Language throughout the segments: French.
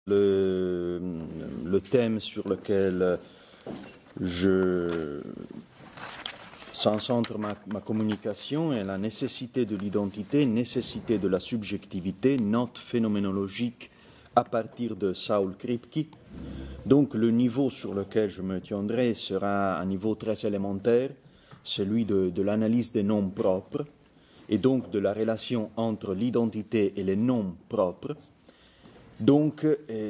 Le thème sur lequel je centre ma communication est la nécessité de l'identité, nécessité de la subjectivité, note phénoménologique à partir de Saul Kripke. Donc le niveau sur lequel je me tiendrai sera un niveau très élémentaire, celui de l'analyse des noms propres, et donc de la relation entre l'identité et les noms propres. Donc,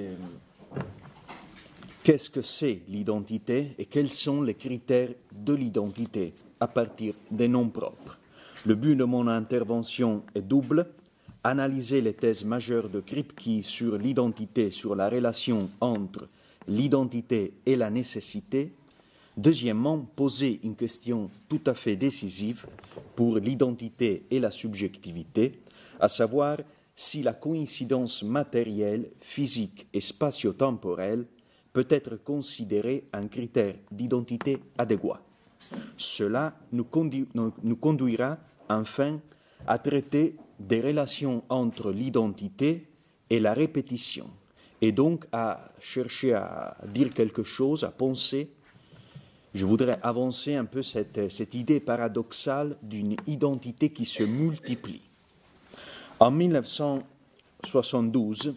qu'est-ce que c'est l'identité et quels sont les critères de l'identité à partir des noms propres? Le but de mon intervention est double: analyser les thèses majeures de Kripke sur l'identité, sur la relation entre l'identité et la nécessité. Deuxièmement, poser une question tout à fait décisive pour l'identité et la subjectivité, à savoir si la coïncidence matérielle, physique et spatio-temporelle peut être considérée un critère d'identité adéquat. Cela nous conduira enfin à traiter des relations entre l'identité et la répétition, et donc à chercher à dire quelque chose, à penser. Je voudrais avancer un peu cette idée paradoxale d'une identité qui se multiplie. En 1972,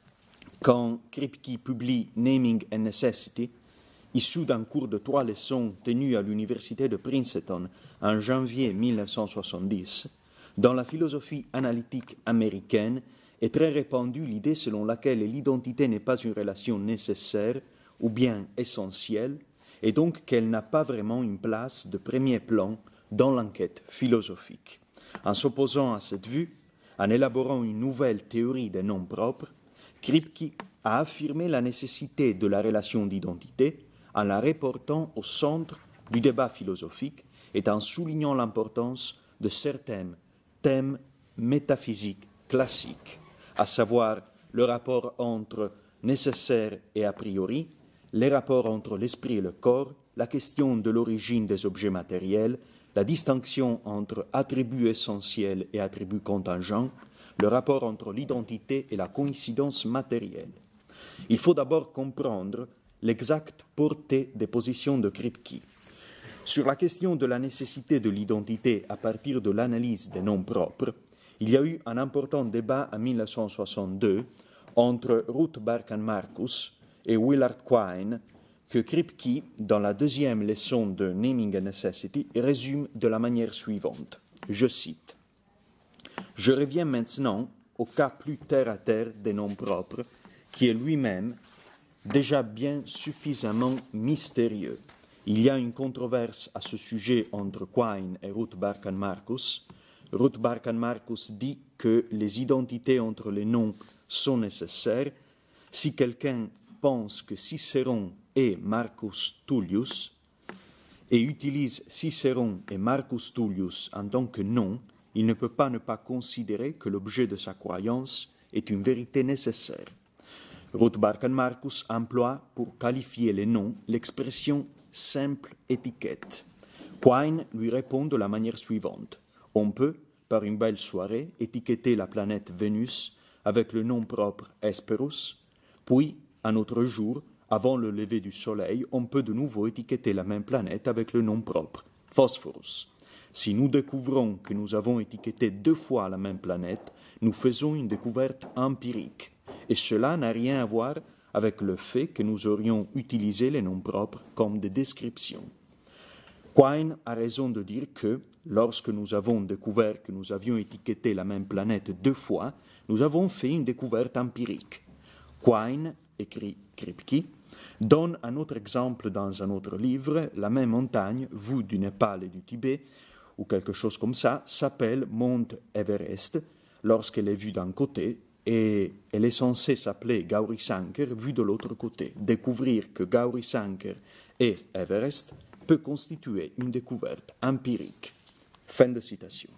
quand Kripke publie Naming and Necessity, issu d'un cours de 3 leçons tenu à l'université de Princeton en janvier 1970, dans la philosophie analytique américaine est très répandue l'idée selon laquelle l'identité n'est pas une relation nécessaire ou bien essentielle, et donc qu'elle n'a pas vraiment une place de premier plan dans l'enquête philosophique. En s'opposant à cette vue, en élaborant une nouvelle théorie des noms propres, Kripke a affirmé la nécessité de la relation d'identité en la reportant au centre du débat philosophique et en soulignant l'importance de certains thèmes métaphysiques classiques, à savoir le rapport entre nécessaire et a priori, les rapports entre l'esprit et le corps, la question de l'origine des objets matériels, la distinction entre attributs essentiels et attributs contingents, le rapport entre l'identité et la coïncidence matérielle. Il faut d'abord comprendre l'exacte portée des positions de Kripke. Sur la question de la nécessité de l'identité à partir de l'analyse des noms propres, il y a eu un important débat en 1962 entre Ruth Barkan-Marcus et Willard Quine, que Kripke, dans la deuxième leçon de Naming and Necessity, résume de la manière suivante. Je cite: « Je reviens maintenant au cas plus terre-à-terre des noms propres, qui est lui-même déjà bien suffisamment mystérieux. Il y a une controverse à ce sujet entre Quine et Ruth Barkan-Marcus. Ruth Barkan-Marcus dit que les identités entre les noms sont nécessaires. Si quelqu'un pense que Cicéron est Marcus Tullius et utilise Cicéron et Marcus Tullius en tant que nom, il ne peut pas ne pas considérer que l'objet de sa croyance est une vérité nécessaire. Ruth Barkan-Marcus emploie pour qualifier les noms l'expression simple étiquette. Quine lui répond de la manière suivante. On peut, par une belle soirée, étiqueter la planète Vénus avec le nom propre Hesperus, puis, un autre jour, avant le lever du soleil, on peut de nouveau étiqueter la même planète avec le nom propre, Phosphorus. Si nous découvrons que nous avons étiqueté 2 fois la même planète, nous faisons une découverte empirique. Et cela n'a rien à voir avec le fait que nous aurions utilisé les noms propres comme des descriptions. Quine a raison de dire que, lorsque nous avons découvert que nous avions étiqueté la même planète 2 fois, nous avons fait une découverte empirique. Quine, écrit Kripke, donne un autre exemple dans un autre livre. La même montagne, vue du Népal et du Tibet, ou quelque chose comme ça, s'appelle Mont Everest lorsqu'elle est vue d'un côté, et elle est censée s'appeler Gaurisankar vue de l'autre côté. Découvrir que Gaurisankar est Everest peut constituer une découverte empirique. Fin de citation.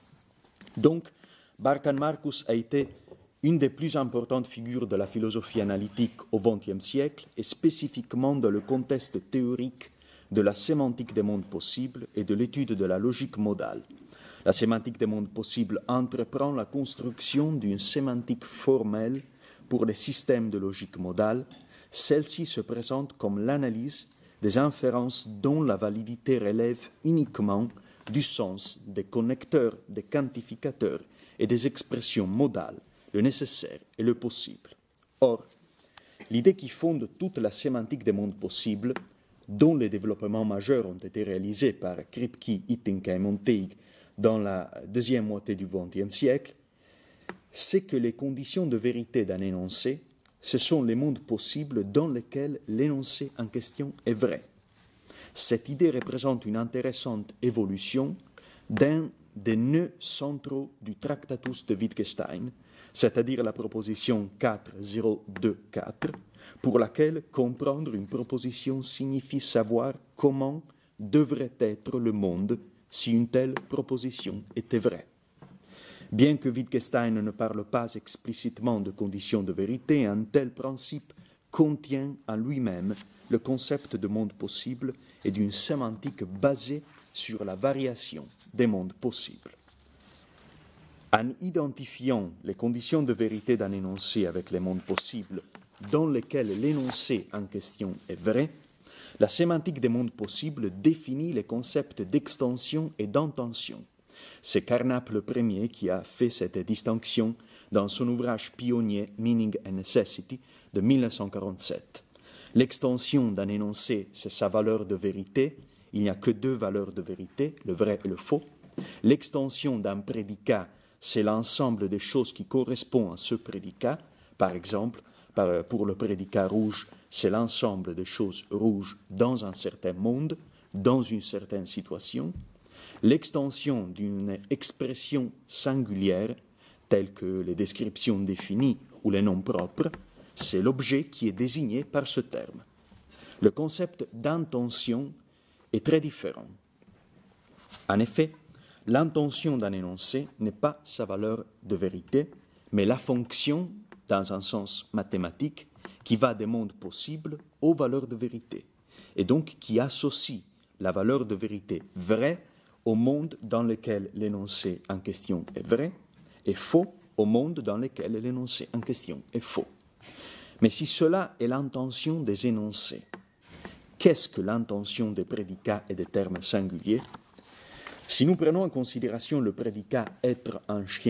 Donc, Barkan-Marcus a été une des plus importantes figures de la philosophie analytique au XXe siècle, et spécifiquement dans le contexte théorique de la sémantique des mondes possibles et de l'étude de la logique modale. La sémantique des mondes possibles entreprend la construction d'une sémantique formelle pour les systèmes de logique modale, celle-ci se présente comme l'analyse des inférences dont la validité relève uniquement du sens des connecteurs, des quantificateurs et des expressions modales, le nécessaire et le possible. Or, l'idée qui fonde toute la sémantique des mondes possibles, dont les développements majeurs ont été réalisés par Kripke, Ittinca et Monteig dans la deuxième moitié du XXe siècle, c'est que les conditions de vérité d'un énoncé, ce sont les mondes possibles dans lesquels l'énoncé en question est vrai. Cette idée représente une intéressante évolution d'un des nœuds centraux du Tractatus de Wittgenstein, c'est-à-dire la proposition 4.0.2.4, pour laquelle comprendre une proposition signifie savoir comment devrait être le monde si une telle proposition était vraie. Bien que Wittgenstein ne parle pas explicitement de conditions de vérité, un tel principe contient en lui-même le concept de monde possible et d'une sémantique basée sur la variation des mondes possibles. En identifiant les conditions de vérité d'un énoncé avec les mondes possibles dans lesquels l'énoncé en question est vrai, la sémantique des mondes possibles définit les concepts d'extension et d'intention. C'est Carnap le premier qui a fait cette distinction dans son ouvrage pionnier Meaning and Necessity de 1947. L'extension d'un énoncé, c'est sa valeur de vérité. Il n'y a que deux valeurs de vérité, le vrai et le faux. L'extension d'un prédicat, c'est l'ensemble des choses qui correspondent à ce prédicat. Par exemple, pour le prédicat rouge, c'est l'ensemble des choses rouges dans un certain monde, dans une certaine situation. L'extension d'une expression singulière, telle que les descriptions définies ou les noms propres, c'est l'objet qui est désigné par ce terme. Le concept d'intention est très différent. En effet, l'intention d'un énoncé n'est pas sa valeur de vérité, mais la fonction, dans un sens mathématique, qui va des mondes possibles aux valeurs de vérité, et donc qui associe la valeur de vérité vraie au monde dans lequel l'énoncé en question est vrai, et faux au monde dans lequel l'énoncé en question est faux. Mais si cela est l'intention des énoncés, qu'est-ce que l'intention des prédicats et des termes singuliers? Si nous prenons en considération le prédicat « être un chien »,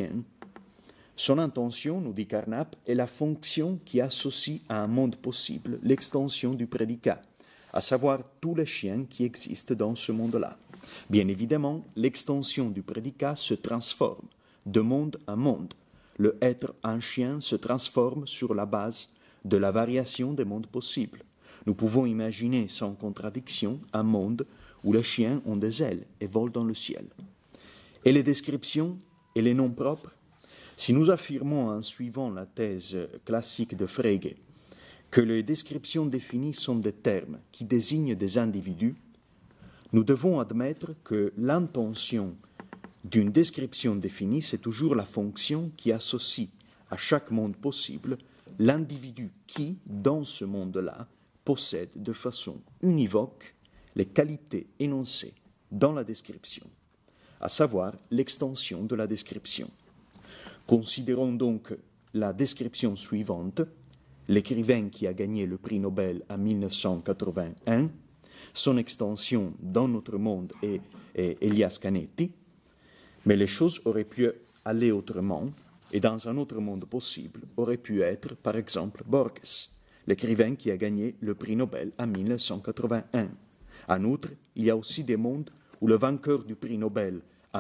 son intention, nous dit Carnap, est la fonction qui associe à un monde possible l'extension du prédicat, à savoir tous les chiens qui existent dans ce monde-là. Bien évidemment, l'extension du prédicat se transforme de monde en monde. Le être un chien se transforme sur la base de la variation des mondes possibles. Nous pouvons imaginer sans contradiction un monde où les chiens ont des ailes et volent dans le ciel. Et les descriptions et les noms propres? Si nous affirmons en suivant la thèse classique de Frege que les descriptions définies sont des termes qui désignent des individus, nous devons admettre que l'intention d'une description définie, c'est toujours la fonction qui associe à chaque monde possible l'individu qui, dans ce monde-là, possède de façon univoque les qualités énoncées dans la description, à savoir l'extension de la description. Considérons donc la description suivante. L'écrivain qui a gagné le prix Nobel en 1981, son extension dans notre monde est Elias Canetti, mais les choses auraient pu aller autrement, et dans un autre monde possible aurait pu être, par exemple, Borges, l'écrivain qui a gagné le prix Nobel en 1981. En outre, il y a aussi des mondes où le vainqueur du prix Nobel en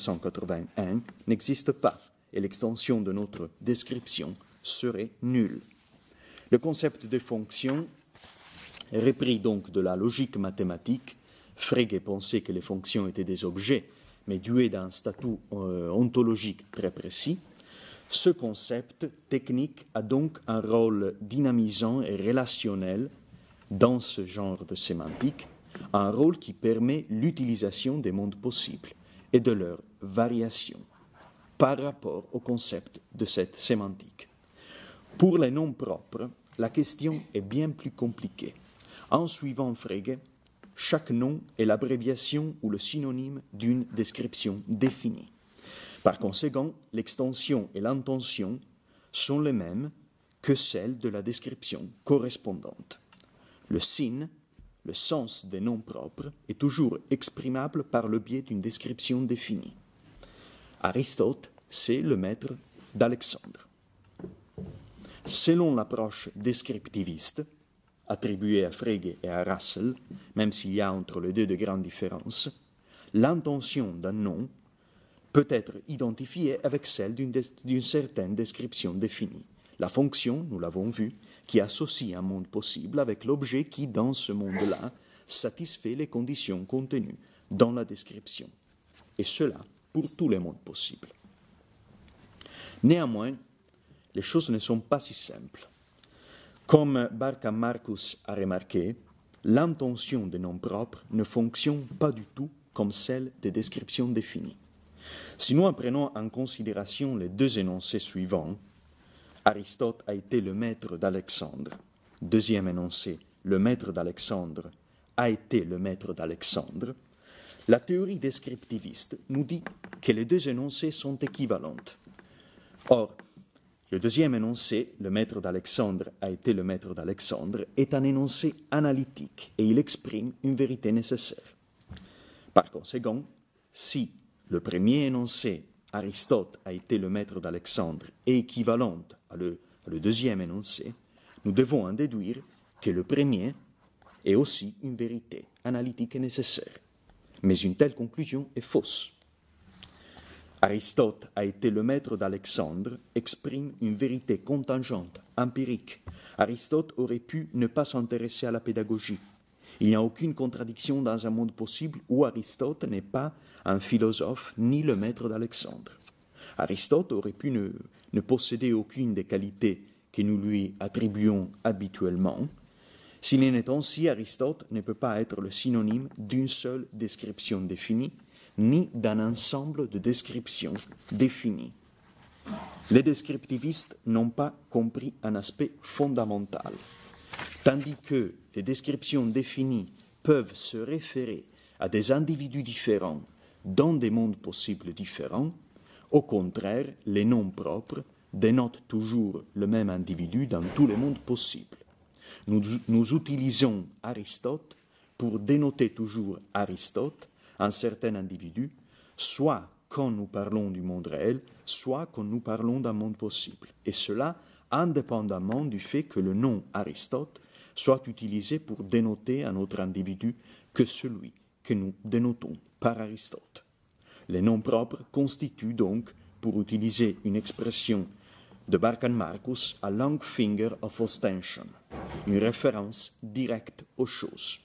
1981 n'existe pas, et l'extension de notre description serait nulle. Le concept de fonction est repris donc de la logique mathématique. Frege pensait que les fonctions étaient des objets, mais doués d'un statut ontologique très précis. Ce concept technique a donc un rôle dynamisant et relationnel dans ce genre de sémantique, un rôle qui permet l'utilisation des mondes possibles et de leurs variations par rapport au concept de cette sémantique. Pour les noms propres, la question est bien plus compliquée. En suivant Frege, chaque nom est l'abréviation ou le synonyme d'une description définie. Par conséquent, l'extension et l'intention sont les mêmes que celle de la description correspondante. Le signe, le sens des noms propres, est toujours exprimable par le biais d'une description définie. Aristote, c'est le maître d'Alexandre. Selon l'approche descriptiviste, attribuée à Frege et à Russell, même s'il y a entre les deux de grandes différences, l'intention d'un nom peut être identifiée avec celle d'une certaine description définie. La fonction, nous l'avons vu, qui associe un monde possible avec l'objet qui, dans ce monde-là, satisfait les conditions contenues dans la description. Et cela pour tous les mondes possibles. Néanmoins, les choses ne sont pas si simples. Comme Barkan Marcus a remarqué, l'intention des noms propres ne fonctionne pas du tout comme celle des descriptions définies. Si nous prenons en considération les deux énoncés suivants, Aristote a été le maître d'Alexandre. Deuxième énoncé, le maître d'Alexandre a été le maître d'Alexandre. La théorie descriptiviste nous dit que les deux énoncés sont équivalentes. Or, le deuxième énoncé, le maître d'Alexandre a été le maître d'Alexandre, est un énoncé analytique et il exprime une vérité nécessaire. Par conséquent, si le premier énoncé, Aristote a été le maître d'Alexandre, est équivalent à le deuxième énoncé, nous devons en déduire que le premier est aussi une vérité analytique et nécessaire. Mais une telle conclusion est fausse. Aristote a été le maître d'Alexandre exprime une vérité contingente, empirique. Aristote aurait pu ne pas s'intéresser à la pédagogie. Il n'y a aucune contradiction dans un monde possible où Aristote n'est pas un philosophe ni le maître d'Alexandre. Aristote aurait pu ne posséder aucune des qualités que nous lui attribuons habituellement. S'il en est ainsi, Aristote ne peut pas être le synonyme d'une seule description définie, ni d'un ensemble de descriptions définies. Les descriptivistes n'ont pas compris un aspect fondamental. Tandis que les descriptions définies peuvent se référer à des individus différents dans des mondes possibles différents, au contraire, les noms propres dénotent toujours le même individu dans tous les mondes possibles. Nous utilisons Aristote pour dénoter toujours Aristote, un certain individu, soit quand nous parlons du monde réel, soit quand nous parlons d'un monde possible. Et cela indépendamment du fait que le nom Aristote soit utilisé pour dénoter un autre individu que celui que nous dénotons par Aristote. Les noms propres constituent donc, pour utiliser une expression de Barkan Marcus, a long finger of ostension, une référence directe aux choses.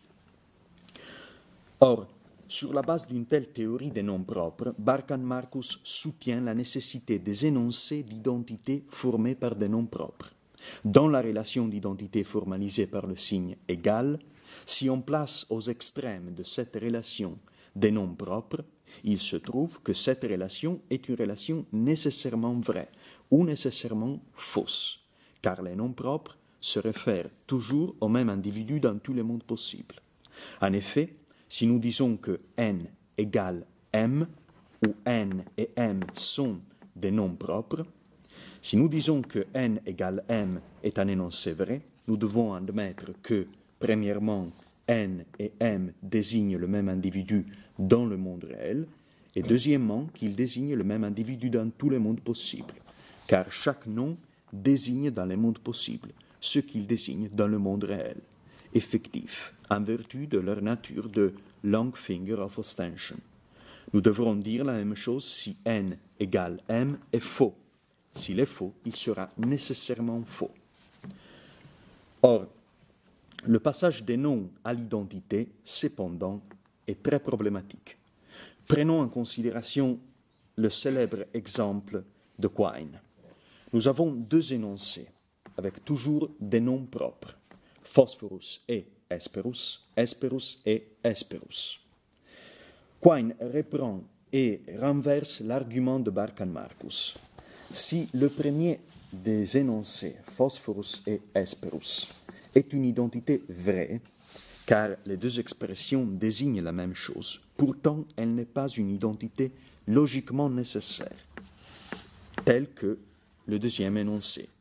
Or, sur la base d'une telle théorie des noms propres, Barkan Marcus soutient la nécessité des énoncés d'identité formés par des noms propres. Dans la relation d'identité formalisée par le signe égal, si on place aux extrêmes de cette relation des noms propres, il se trouve que cette relation est une relation nécessairement vraie ou nécessairement fausse, car les noms propres se réfèrent toujours au même individu dans tous les mondes possibles. En effet, si nous disons que n égale m, ou n et m sont des noms propres, si nous disons que n égale m est un énoncé vrai, nous devons admettre que, premièrement, n et m désignent le même individu dans le monde réel, et deuxièmement, qu'ils désignent le même individu dans tous les mondes possibles, car chaque nom désigne dans les mondes possibles ce qu'il désigne dans le monde réel, effectif, en vertu de leur nature de long finger of ostension. Nous devrons dire la même chose si n égale m est faux. S'il est faux, il sera nécessairement faux. Or, le passage des noms à l'identité, cependant, est très problématique. Prenons en considération le célèbre exemple de Quine. Nous avons deux énoncés, avec toujours des noms propres, Phosphorus et Hesperus, Hesperus et Hesperus. Quine reprend et renverse l'argument de Barkan Marcus. Si le premier des énoncés, Phosphorus et Hesperus, est une identité vraie, car les deux expressions désignent la même chose, pourtant elle n'est pas une identité logiquement nécessaire, telle que le deuxième énoncé,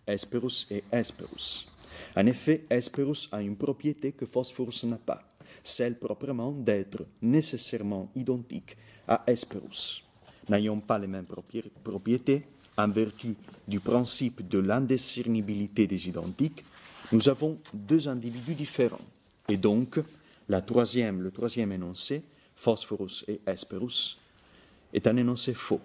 Hesperus et Hesperus. En effet, Hesperus a une propriété que Phosphorus n'a pas, celle proprement d'être nécessairement identique à Hesperus. N'ayant pas les mêmes propriétés, en vertu du principe de l'indiscernibilité des identiques, nous avons deux individus différents. Et donc, le troisième énoncé, Phosphorus et Hesperus, est un énoncé faux.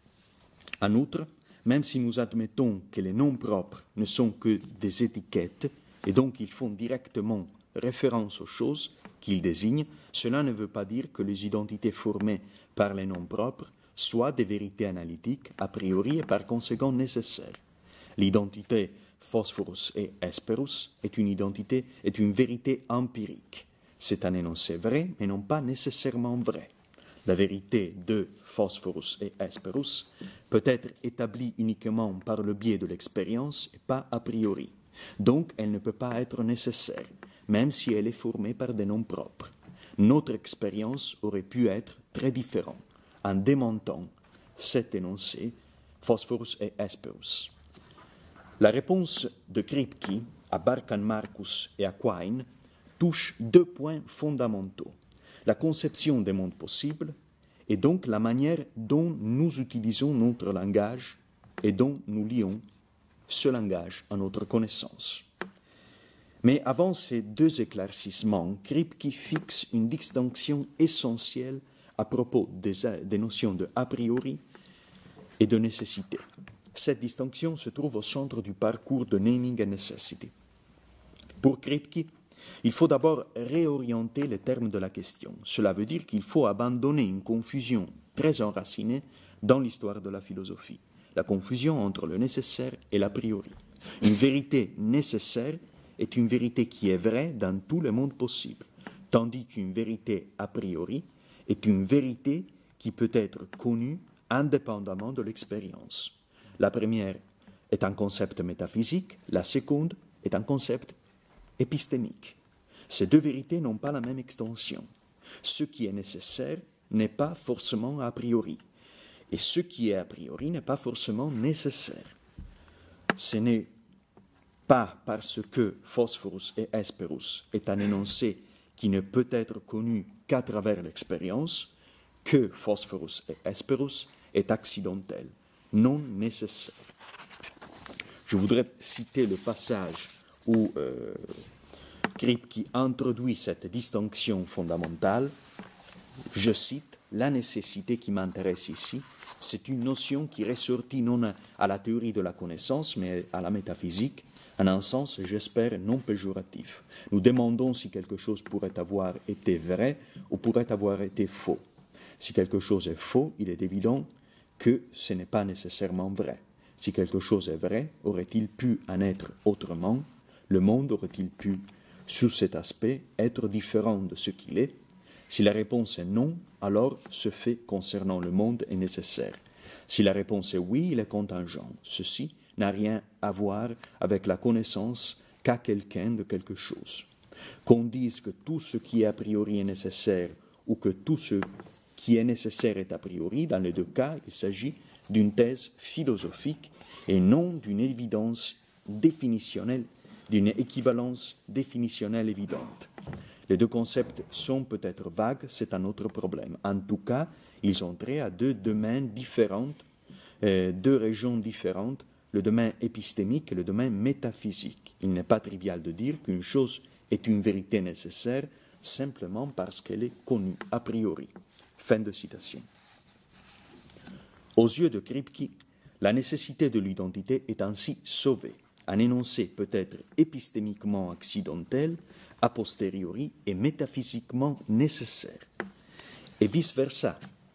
En outre, même si nous admettons que les noms propres ne sont que des étiquettes, et donc ils font directement référence aux choses qu'ils désignent, cela ne veut pas dire que les identités formées par les noms propres soient des vérités analytiques a priori et par conséquent nécessaires. L'identité Phosphorus et Hesperus est une vérité empirique. C'est un énoncé vrai, mais non pas nécessairement vrai. La vérité de Phosphorus et Hesperus peut être établie uniquement par le biais de l'expérience et pas a priori. Donc, elle ne peut pas être nécessaire, même si elle est formée par des noms propres. Notre expérience aurait pu être très différente en démontant cet énoncé, Phosphorus et Hesperus. La réponse de Kripke à Barkan Marcus et à Quine touche deux points fondamentaux. La conception des mondes possibles et donc la manière dont nous utilisons notre langage et dont nous lions ce langage à notre connaissance. Mais avant ces deux éclaircissements, Kripke fixe une distinction essentielle à propos des notions de a priori et de nécessité. Cette distinction se trouve au centre du parcours de naming and necessity. Pour Kripke, il faut d'abord réorienter les termes de la question. Cela veut dire qu'il faut abandonner une confusion très enracinée dans l'histoire de la philosophie, la confusion entre le nécessaire et l'a priori. Une vérité nécessaire est une vérité qui est vraie dans tous les mondes possibles, tandis qu'une vérité a priori est une vérité qui peut être connue indépendamment de l'expérience. La première est un concept métaphysique, la seconde est un concept épistémique. Ces deux vérités n'ont pas la même extension. Ce qui est nécessaire n'est pas forcément a priori, et ce qui est a priori n'est pas forcément nécessaire. Ce n'est pas parce que Phosphorus et Hesperus est un énoncé qui ne peut être connu qu'à travers l'expérience que Phosphorus et Hesperus est accidentel, non nécessaire. Je voudrais citer le passage où Kripke introduit cette distinction fondamentale. Je cite, « La nécessité qui m'intéresse ici, c'est une notion qui ressortit non à la théorie de la connaissance, mais à la métaphysique, en un sens, j'espère, non péjoratif. Nous demandons si quelque chose pourrait avoir été vrai ou pourrait avoir été faux. Si quelque chose est faux, il est évident que ce n'est pas nécessairement vrai. Si quelque chose est vrai, aurait-il pu en être autrement? Le monde aurait-il pu, sous cet aspect, être différent de ce qu'il est? Si la réponse est non, alors ce fait concernant le monde est nécessaire. Si la réponse est oui, il est contingent. Ceci n'a rien à voir avec la connaissance qu'a quelqu'un de quelque chose. Qu'on dise que tout ce qui est a priori est nécessaire ou que tout ce qui est nécessaire est a priori, dans les deux cas, il s'agit d'une thèse philosophique et non d'une évidence définitionnelle, d'une équivalence définitionnelle évidente. Les deux concepts sont peut-être vagues, c'est un autre problème. En tout cas, ils ont trait à deux domaines différents, deux régions différentes, le domaine épistémique et le domaine métaphysique. Il n'est pas trivial de dire qu'une chose est une vérité nécessaire simplement parce qu'elle est connue a priori. Fin de citation. Aux yeux de Kripke, la nécessité de l'identité est ainsi sauvée. Un énoncé peut être épistémiquement accidentel, a posteriori et métaphysiquement nécessaire. Et vice-versa,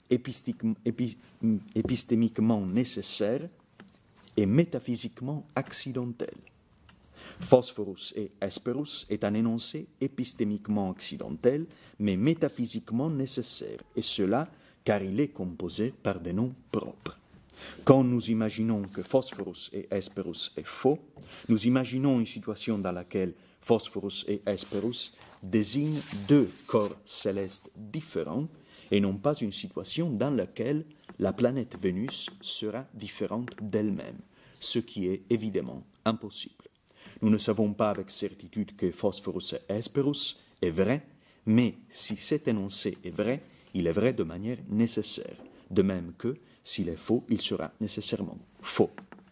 épistémiquement nécessaire et métaphysiquement accidentel. Phosphorus et Hesperus est un énoncé épistémiquement accidentel, mais métaphysiquement nécessaire, et cela car il est composé par des noms propres. Quand nous imaginons que Phosphorus et Hesperus est faux, nous imaginons une situation dans laquelle Phosphorus et Hesperus désignent deux corps célestes différents et non pas une situation dans laquelle la planète Vénus sera différente d'elle-même, ce qui est évidemment impossible. Nous ne savons pas avec certitude que Phosphorus et Hesperus est vrai, mais si cet énoncé est vrai, il est vrai de manière nécessaire. De même que, s'il est faux, il sera nécessairement faux.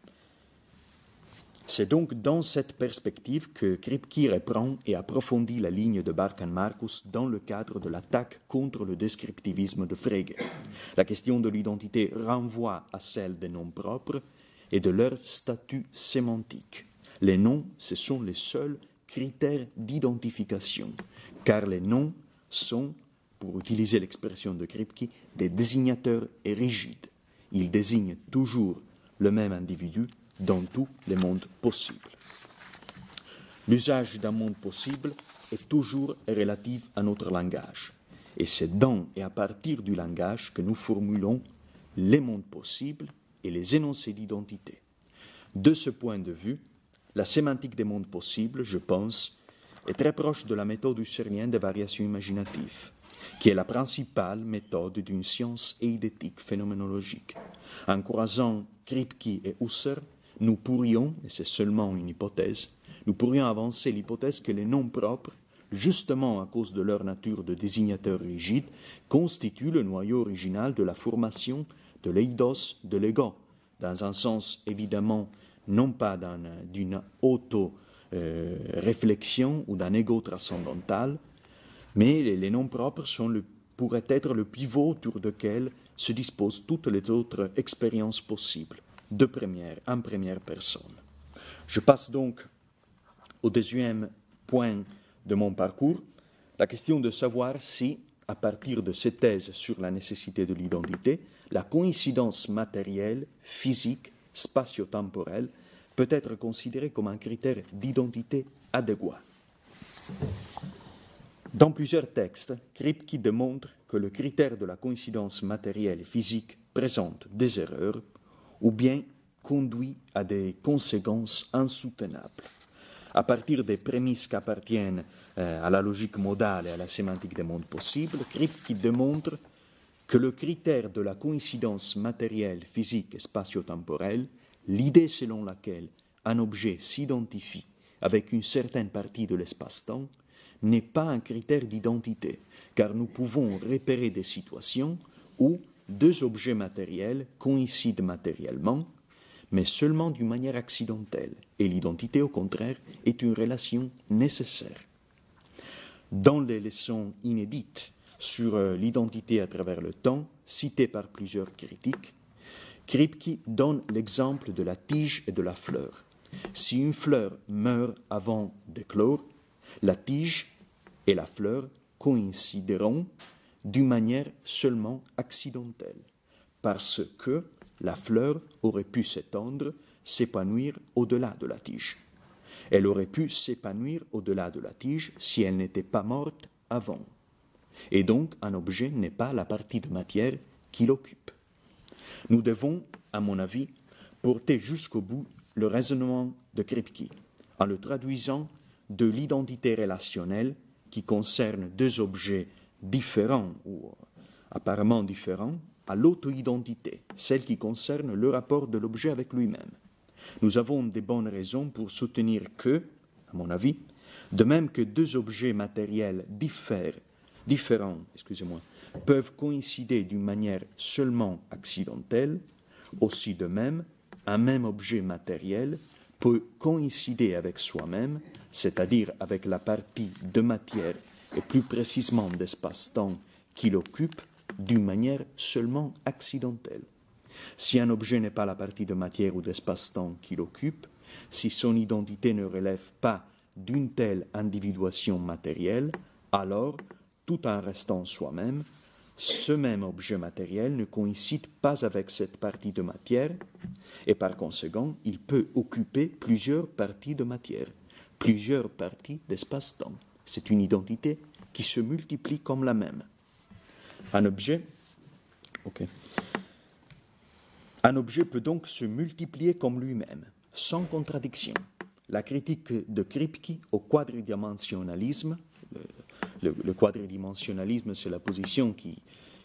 C'est donc dans cette perspective que Kripke reprend et approfondit la ligne de Barkan-Marcus dans le cadre de l'attaque contre le descriptivisme de Frege. La question de l'identité renvoie à celle des noms propres et de leur statut sémantique. Les noms, ce sont les seuls critères d'identification, car les noms sont, pour utiliser l'expression de Kripke, des désignateurs rigides. Ils désignent toujours le même individu dans tous les mondes possibles. L'usage d'un monde possible est toujours relatif à notre langage, et c'est dans et à partir du langage que nous formulons les mondes possibles et les énoncés d'identité. De ce point de vue, la sémantique des mondes possibles, je pense, est très proche de la méthode husserlienne des variations imaginatives, qui est la principale méthode d'une science eidétique phénoménologique. En croisant Kripke et Husserl, nous pourrions, et c'est seulement une hypothèse, nous pourrions avancer l'hypothèse que les noms propres, justement à cause de leur nature de désignateurs rigides, constituent le noyau original de la formation de l'eidos de l'ego, dans un sens évidemment non pas d'une auto-réflexion ou d'un ego transcendantal, mais les noms propres pourraient être le pivot autour duquel se disposent toutes les autres expériences possibles, en première personne. Je passe donc au deuxième point de mon parcours, la question de savoir si, à partir de ces thèses sur la nécessité de l'identité, la coïncidence matérielle, physique, spatio-temporelle peut être considérée comme un critère d'identité adéquat. Dans plusieurs textes, Kripke démontre que le critère de la coïncidence matérielle et physique présente des erreurs ou bien conduit à des conséquences insoutenables. À partir des prémices qui appartiennent à la logique modale et à la sémantique des mondes possibles, Kripke démontre que le critère de la coïncidence matérielle, physique et spatio-temporelle, l'idée selon laquelle un objet s'identifie avec une certaine partie de l'espace-temps, n'est pas un critère d'identité, car nous pouvons repérer des situations où deux objets matériels coïncident matériellement, mais seulement d'une manière accidentelle, et l'identité, au contraire, est une relation nécessaire. Dans les leçons inédites sur l'identité à travers le temps, citées par plusieurs critiques, Kripke donne l'exemple de la tige et de la fleur. Si une fleur meurt avant d'éclore, la tige et la fleur coïncideront d'une manière seulement accidentelle, parce que la fleur aurait pu s'étendre, s'épanouir au-delà de la tige. Elle aurait pu s'épanouir au-delà de la tige si elle n'était pas morte avant. Et donc, un objet n'est pas la partie de matière qui l'occupe. Nous devons, à mon avis, porter jusqu'au bout le raisonnement de Kripke, en le traduisant de l'identité relationnelle qui concerne deux objets différents ou apparemment différents, à l'auto-identité, celle qui concerne le rapport de l'objet avec lui-même. Nous avons de bonnes raisons pour soutenir que, à mon avis, de même que deux objets matériels différents, peuvent coïncider d'une manière seulement accidentelle, aussi de même, un même objet matériel peut coïncider avec soi-même, c'est-à-dire avec la partie de matière et plus précisément d'espace-temps qu'il occupe, d'une manière seulement accidentelle. Si un objet n'est pas la partie de matière ou d'espace-temps qu'il occupe, si son identité ne relève pas d'une telle individuation matérielle, alors, tout en restant soi-même, ce même objet matériel ne coïncide pas avec cette partie de matière et par conséquent, il peut occuper plusieurs parties de matière, plusieurs parties d'espace-temps. C'est une identité qui se multiplie comme la même. Un objet peut donc se multiplier comme lui-même, sans contradiction. La critique de Kripke au quadridimensionnalisme, le quadridimensionnalisme, c'est la position qui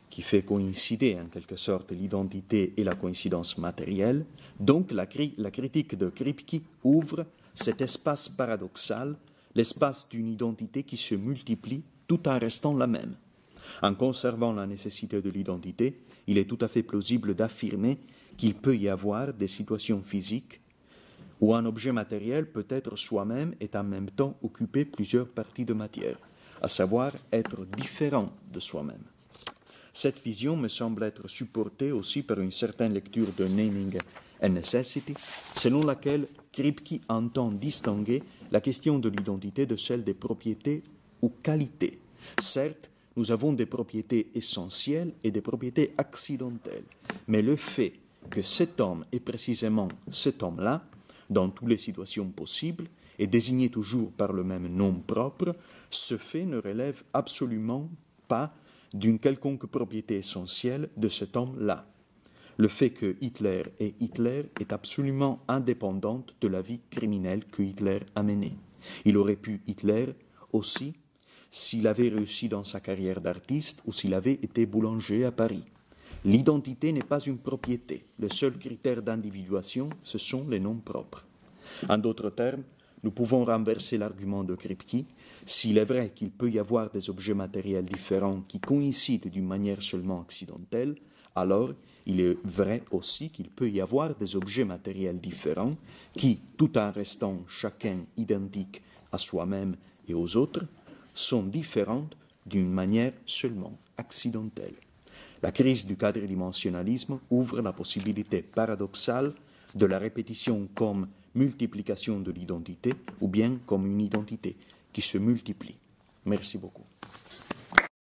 qui fait coïncider en quelque sorte l'identité et la coïncidence matérielle. Donc la critique de Kripke ouvre cet espace paradoxal, l'espace d'une identité qui se multiplie tout en restant la même. En conservant la nécessité de l'identité, il est tout à fait plausible d'affirmer qu'il peut y avoir des situations physiques où un objet matériel peut être soi-même et en même temps occuper plusieurs parties de matière, à savoir être différent de soi-même. Cette vision me semble être supportée aussi par une certaine lecture de Naming and Necessity, selon laquelle Kripke entend distinguer la question de l'identité de celle des propriétés ou qualités. Certes, nous avons des propriétés essentielles et des propriétés accidentelles, mais le fait que cet homme est précisément cet homme-là, dans toutes les situations possibles, et désigné toujours par le même nom propre, ce fait ne relève absolument pas d'une quelconque propriété essentielle de cet homme-là. Le fait que Hitler est Hitler est absolument indépendant de la vie criminelle que Hitler a menée. Il aurait pu Hitler aussi s'il avait réussi dans sa carrière d'artiste ou s'il avait été boulanger à Paris. L'identité n'est pas une propriété. Le seul critère d'individuation, ce sont les noms propres. En d'autres termes, nous pouvons renverser l'argument de Kripke. S'il est vrai qu'il peut y avoir des objets matériels différents qui coïncident d'une manière seulement accidentelle, alors il est vrai aussi qu'il peut y avoir des objets matériels différents qui, tout en restant chacun identique à soi-même et aux autres, sont différentes d'une manière seulement accidentelle. La crise du quadridimensionnalisme ouvre la possibilité paradoxale de la répétition comme multiplication de l'identité ou bien comme une identité qui se multiplie. Merci beaucoup.